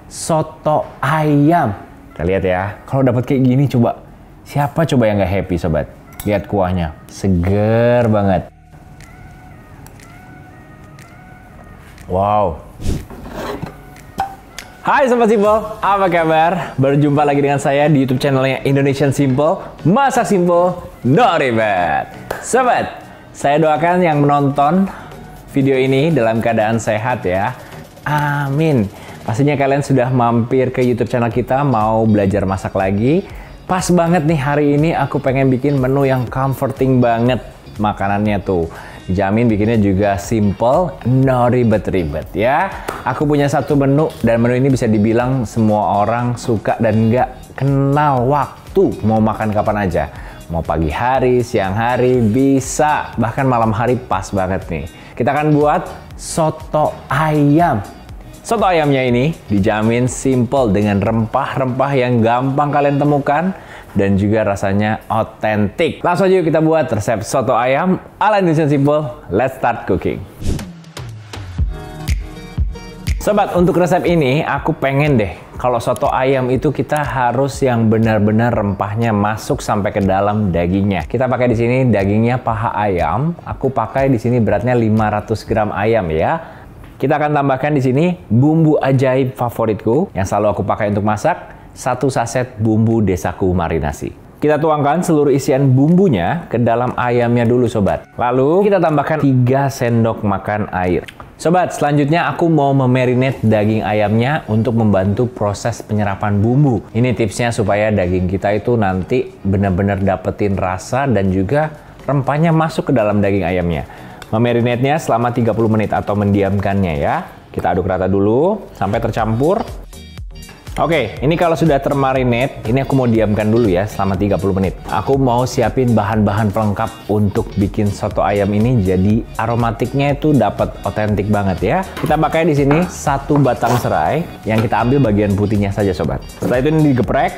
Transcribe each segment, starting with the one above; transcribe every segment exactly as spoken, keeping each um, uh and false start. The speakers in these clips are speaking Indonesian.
soto ayam. Kita lihat ya, kalau dapat kayak gini coba, siapa coba yang nggak happy sobat? Lihat kuahnya, seger banget. Wow. Hai Sobat Simple, apa kabar? Berjumpa lagi dengan saya di YouTube channelnya Indonesian Simple. Masak simple, no ribet. Sobat, saya doakan yang menonton video ini dalam keadaan sehat ya. Amin. Pastinya kalian sudah mampir ke YouTube channel kita, mau belajar masak lagi. Pas banget nih, hari ini aku pengen bikin menu yang comforting banget makanannya tuh. Jamin bikinnya juga simple, no ribet-ribet ya. Aku punya satu menu dan menu ini bisa dibilang semua orang suka dan nggak kenal waktu. Mau makan kapan aja. Mau pagi hari, siang hari, bisa. Bahkan malam hari pas banget nih. Kita akan buat soto ayam. Soto ayamnya ini dijamin simple dengan rempah-rempah yang gampang kalian temukan dan juga rasanya otentik. Langsung aja kita buat resep soto ayam ala Indonesian Simple. Let's start cooking. Sobat, untuk resep ini aku pengen deh kalau soto ayam itu kita harus yang benar-benar rempahnya masuk sampai ke dalam dagingnya. Kita pakai di sini dagingnya paha ayam. Aku pakai di sini beratnya lima ratus gram ayam ya. Kita akan tambahkan di sini bumbu ajaib favoritku yang selalu aku pakai untuk masak, satu saset bumbu desaku marinasi. Kita tuangkan seluruh isian bumbunya ke dalam ayamnya dulu sobat. Lalu kita tambahkan tiga sendok makan air. Sobat, selanjutnya aku mau memarinate daging ayamnya untuk membantu proses penyerapan bumbu. Ini tipsnya supaya daging kita itu nanti benar-benar dapetin rasa dan juga rempahnya masuk ke dalam daging ayamnya. Memarinate-nya selama tiga puluh menit atau mendiamkannya ya. Kita aduk rata dulu sampai tercampur. Oke, ini kalau sudah termarinate, ini aku mau diamkan dulu ya selama tiga puluh menit. Aku mau siapin bahan-bahan pelengkap untuk bikin soto ayam ini jadi aromatiknya itu dapat otentik banget ya. Kita pakai di sini satu batang serai yang kita ambil bagian putihnya saja sobat. Setelah itu ini digeprek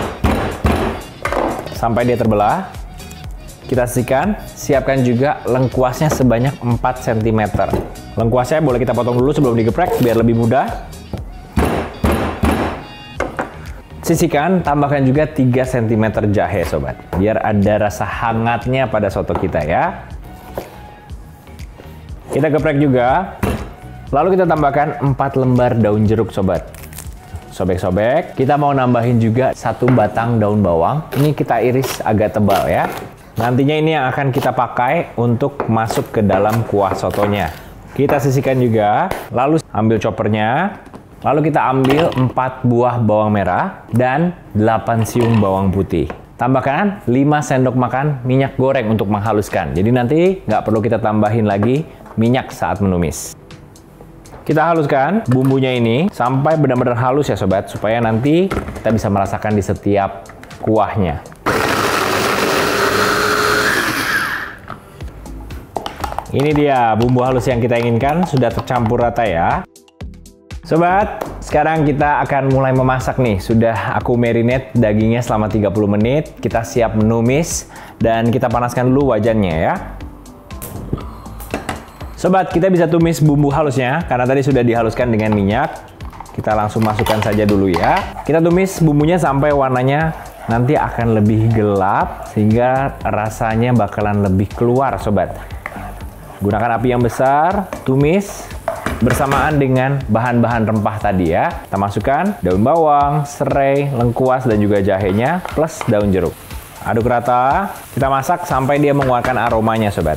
sampai dia terbelah. Kita sisihkan, siapkan juga lengkuasnya sebanyak empat sentimeter. Lengkuasnya boleh kita potong dulu sebelum digeprek biar lebih mudah. Sisihkan, tambahkan juga tiga sentimeter jahe sobat. Biar ada rasa hangatnya pada soto kita ya. Kita geprek juga. Lalu kita tambahkan empat lembar daun jeruk sobat. Sobek-sobek. Kita mau nambahin juga satu batang daun bawang. Ini kita iris agak tebal ya. Nantinya ini yang akan kita pakai untuk masuk ke dalam kuah sotonya. Kita sisihkan juga, lalu ambil choppernya, lalu kita ambil empat buah bawang merah dan delapan siung bawang putih. Tambahkan lima sendok makan minyak goreng untuk menghaluskan. Jadi nanti nggak perlu kita tambahin lagi minyak saat menumis. Kita haluskan bumbunya ini sampai benar-benar halus ya sobat, supaya nanti kita bisa merasakan di setiap kuahnya. Ini dia bumbu halus yang kita inginkan, sudah tercampur rata ya. Sobat, sekarang kita akan mulai memasak nih. Sudah aku marinate dagingnya selama tiga puluh menit. Kita siap menumis dan kita panaskan dulu wajannya ya. Sobat, kita bisa tumis bumbu halusnya karena tadi sudah dihaluskan dengan minyak. Kita langsung masukkan saja dulu ya. Kita tumis bumbunya sampai warnanya nanti akan lebih gelap sehingga rasanya bakalan lebih keluar sobat. Gunakan api yang besar, tumis bersamaan dengan bahan-bahan rempah tadi ya. Kita masukkan daun bawang, serai, lengkuas, dan juga jahenya, plus daun jeruk. Aduk rata, kita masak sampai dia mengeluarkan aromanya sobat.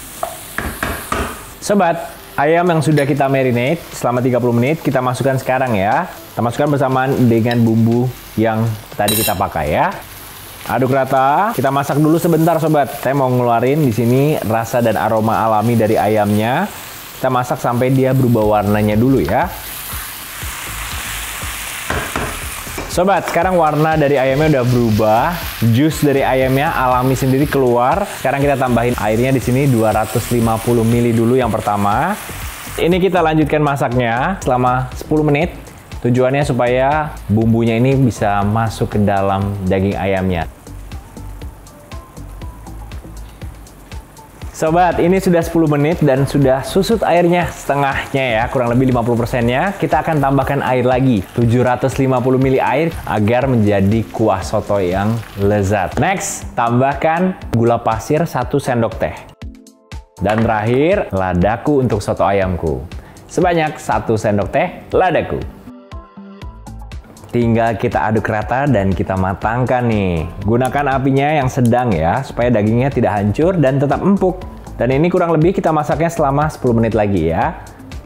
Sobat, ayam yang sudah kita marinate selama tiga puluh menit, kita masukkan sekarang ya. Kita masukkan bersamaan dengan bumbu yang tadi kita pakai ya. Aduk rata, kita masak dulu sebentar sobat. Saya mau ngeluarin di sini rasa dan aroma alami dari ayamnya. Kita masak sampai dia berubah warnanya dulu ya. Sobat, sekarang warna dari ayamnya udah berubah. Jus dari ayamnya alami sendiri keluar. Sekarang kita tambahin airnya di sini dua ratus lima puluh mililiter dulu yang pertama. Ini kita lanjutkan masaknya selama sepuluh menit. Tujuannya supaya bumbunya ini bisa masuk ke dalam daging ayamnya. Sobat, ini sudah sepuluh menit dan sudah susut airnya setengahnya ya, kurang lebih lima puluh persennya. Kita akan tambahkan air lagi, tujuh ratus lima puluh mililiter air agar menjadi kuah soto yang lezat. Next, tambahkan gula pasir satu sendok teh. Dan terakhir, ladaku untuk soto ayamku. Sebanyak satu sendok teh ladaku. Tinggal kita aduk rata dan kita matangkan nih. Gunakan apinya yang sedang ya, supaya dagingnya tidak hancur dan tetap empuk. Dan ini kurang lebih kita masaknya selama sepuluh menit lagi ya.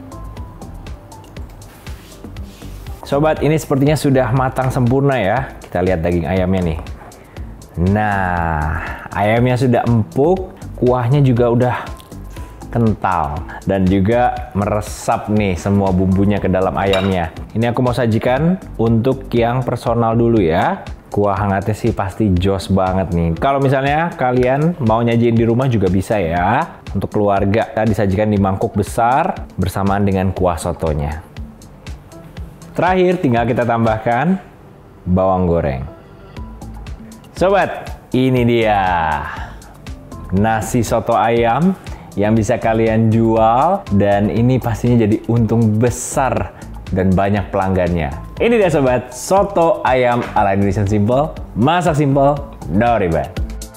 Sobat, ini sepertinya sudah matang sempurna ya. Kita lihat daging ayamnya nih. Nah, ayamnya sudah empuk, kuahnya juga udah kental dan juga meresap nih semua bumbunya ke dalam ayamnya. Ini aku mau sajikan untuk yang personal dulu ya. Kuah hangatnya sih pasti jos banget nih. Kalau misalnya kalian mau nyajiin di rumah juga bisa ya. Untuk keluarga, kita disajikan di mangkuk besar bersamaan dengan kuah sotonya. Terakhir tinggal kita tambahkan bawang goreng. Sobat, ini dia nasi soto ayam yang bisa kalian jual, dan ini pastinya jadi untung besar dan banyak pelanggannya. Ini dia sobat, soto ayam ala Indonesian Simple, masak simple, no ribet.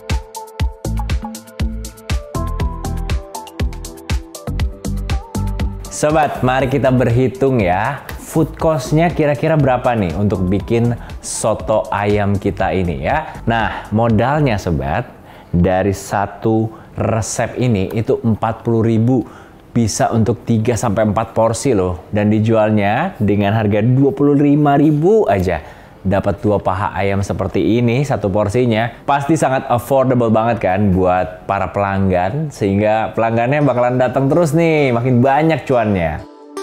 Sobat, mari kita berhitung ya, food cost-nya kira-kira berapa nih untuk bikin soto ayam kita ini ya. Nah, modalnya sobat, dari satu resep ini itu empat puluh ribu, bisa untuk tiga sampai empat porsi loh, dan dijualnya dengan harga dua puluh lima ribu aja. Dapat dua paha ayam seperti ini satu porsinya, pasti sangat affordable banget kan buat para pelanggan, sehingga pelanggannya bakalan datang terus nih, makin banyak cuannya.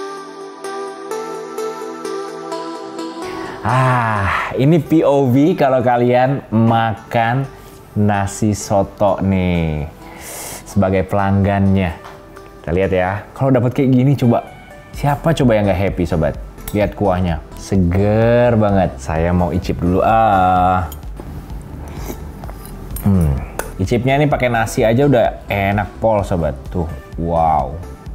Ah, ini P O V kalau kalian makan nasi soto nih sebagai pelanggannya. Kita lihat ya, kalau dapat kayak gini coba, siapa coba yang nggak happy sobat? Lihat kuahnya, seger banget. Saya mau icip dulu ah. Hmm, icipnya ini pakai nasi aja udah enak pol sobat. Tuh, wow.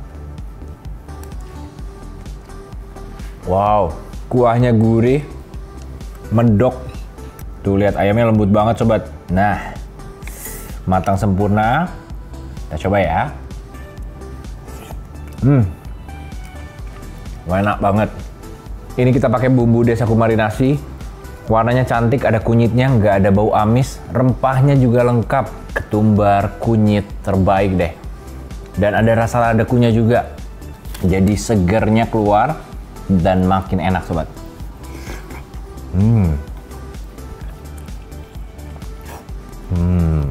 Wow, kuahnya gurih, medok. Tuh lihat ayamnya lembut banget sobat. Nah, matang sempurna. Kita coba ya. Hmm, enak banget. Ini kita pakai bumbu Desaku marinasi. Warnanya cantik, ada kunyitnya, nggak ada bau amis. Rempahnya juga lengkap. Ketumbar kunyit terbaik deh. Dan ada rasa ladakunya juga. Jadi segernya keluar dan makin enak sobat. Hmm. Hmm.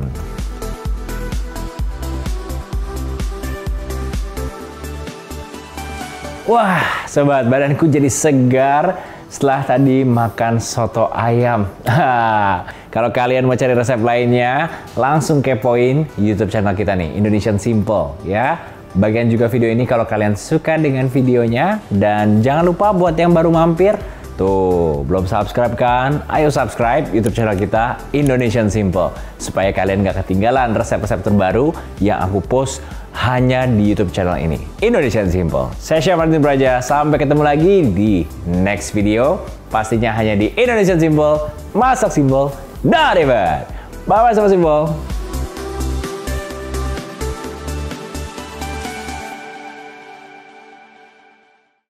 Wah, sobat, badanku jadi segar setelah tadi makan soto ayam. Kalau kalian mau cari resep lainnya, langsung kepoin YouTube channel kita nih, Indonesian Simple ya. Bagian juga video ini kalau kalian suka dengan videonya, dan jangan lupa buat yang baru mampir, tuh belum subscribe kan? Ayo subscribe YouTube channel kita Indonesian Simple supaya kalian gak ketinggalan resep-resep terbaru yang aku post hanya di YouTube channel ini, Indonesian Simple. Saya Chef Martin Praja, sampai ketemu lagi di next video, pastinya hanya di Indonesian Simple, masak simple, dan ribet. Bye bye Sobat Simple.